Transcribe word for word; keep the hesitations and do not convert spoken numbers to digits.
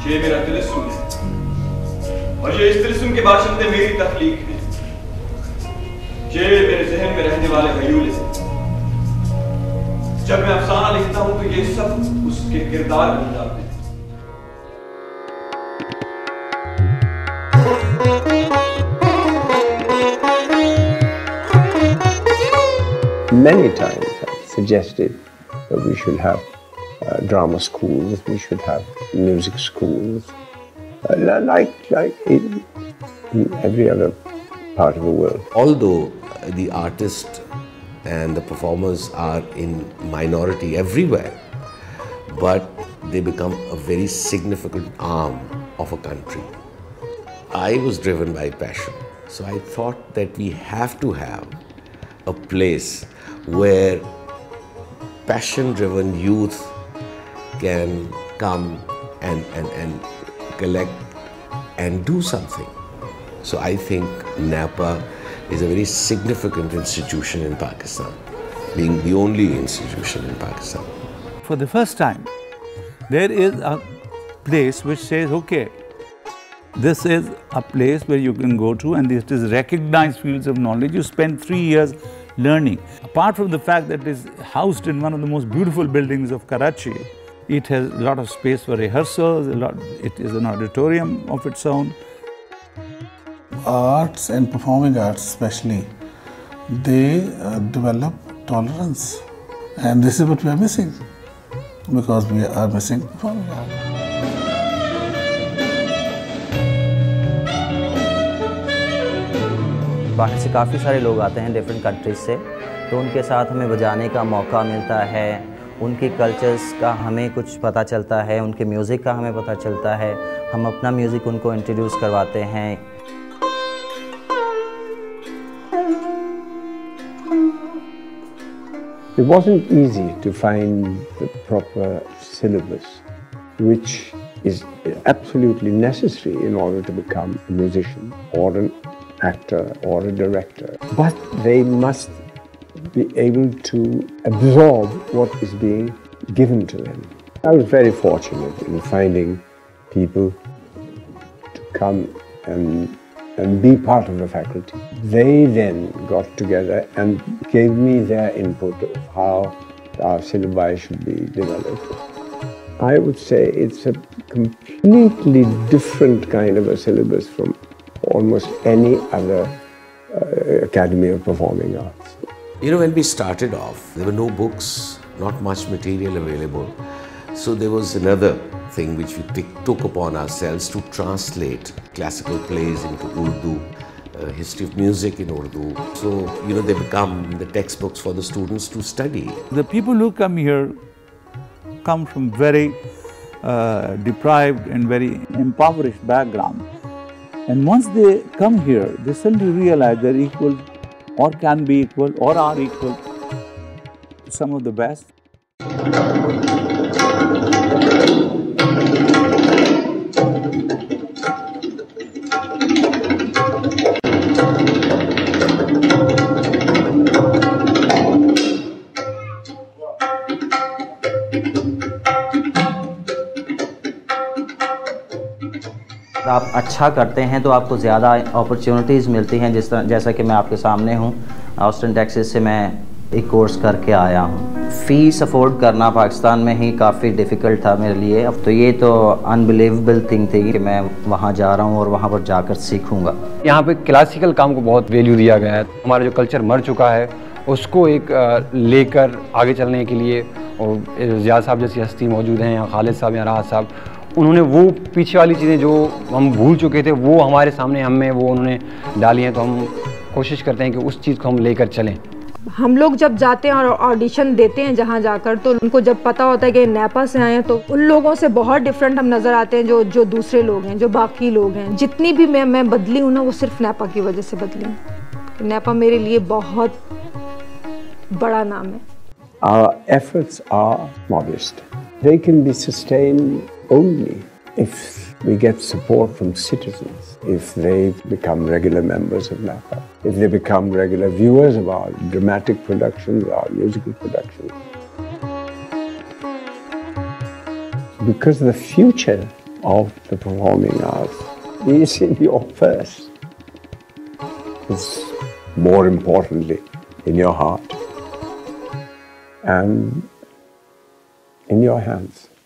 ये मेरा तिलिस्म है और ये इस तिलिस्म के बाशिंदे मेरी तख्लीक है। ये मेरे ज़हन में रहने वाले हयूले हैं। जब मैं अफसाना लिखता हूं तो ये सब उसके किरदार बन जाते हैं। Many times I've suggested that we should have uh, drama schools, we should have music schools, uh, like, like in, in every other part of the world. Although the artists and the performers are in minority everywhere, but they become a very significant arm of a country. I was driven by passion, so I thought that we have to have a place where passion-driven youth can come and, and, and collect and do something. So I think NAPA is a very significant institution in Pakistan, being the only institution in Pakistan. For the first time, there is a place which says, okay, this is a place where you can go to and it is recognized fields of knowledge. You spend three years learning. Apart from the fact that it is housed in one of the most beautiful buildings of Karachi, it has a lot of space for rehearsals, a lot, it is an auditorium of its own. Arts and performing arts especially, they uh, develop tolerance, and this is what we are missing, because we are missing performing arts. बाहर से काफ़ी सारे लोग आते हैं different countries से, तो उनके साथ हमें बजाने का मौका मिलता है, उनके कल्चर्स का हमें कुछ पता चलता है, उनके म्यूज़िक का हमें पता चलता है, हम अपना म्यूज़िक उनको इंट्रोड्यूस करवाते हैं. It wasn't easy to find the proper syllabus, which is absolutely necessary in order to become a musician or an actor or a director. But they must be able to absorb what is being given to them. I was very fortunate in finding people to come and, and be part of the faculty. They then got together and gave me their input of how our syllabi should be developed. I would say it's a completely different kind of a syllabus from almost any other uh, Academy of Performing Arts. You know, when we started off, there were no books, not much material available. So there was another thing which we took upon ourselves to translate classical plays into Urdu, uh, history of music in Urdu. So, you know, they become the textbooks for the students to study. The people who come here come from very uh, deprived and very impoverished background. And once they come here, they suddenly realize they're equal or can be equal or are equal to some of the best. आप अच्छा करते हैं तो आपको ज़्यादा opportunities मिलती हैं, जिस तरह जैसा कि मैं आपके सामने हूँ. ऑस्टिन टेक्सास से मैं एक कोर्स करके आया हूँ. फ़ीस अफोर्ड करना पाकिस्तान में ही काफ़ी डिफ़िकल्ट था मेरे लिए. अब तो ये तो अनबिलीवेबल थिंग थी कि मैं वहाँ जा रहा हूँ और वहाँ पर जाकर सीखूँगा. यहाँ पे क्लासिकल काम को बहुत वैल्यू दिया गया है. हमारा जो कल्चर मर चुका है उसको एक लेकर आगे चलने के लिए, और ज़ियाद साहब जैसी हस्ती मौजूद हैं, यहाँ खालिद साहब, यहाँ राहत साहब, उन्होंने वो पीछे वाली चीज़ें जो हम भूल चुके थे वो हमारे सामने हमें वो उन्होंने डाली हैं. तो हम कोशिश करते हैं कि उस चीज़ को हम लेकर चलें. हम लोग जब जाते हैं और ऑडिशन देते हैं जहाँ जाकर, तो उनको जब पता होता है कि नैपा से आए हैं, तो उन लोगों से बहुत डिफरेंट हम नज़र आते हैं. जो जो दूसरे लोग हैं, जो बाकी लोग हैं, जितनी भी मैं मैं बदली हूँ ना, वो सिर्फ नैपा की वजह से बदली हूँ. नैपा मेरे लिए बहुत बड़ा नाम है. Our efforts are modest. They can be sustained only if we get support from citizens, if they become regular members of NAPA, if they become regular viewers of our dramatic productions, our musical productions. Because the future of the performing arts is in your purse. It's more importantly in your heart and in your hands.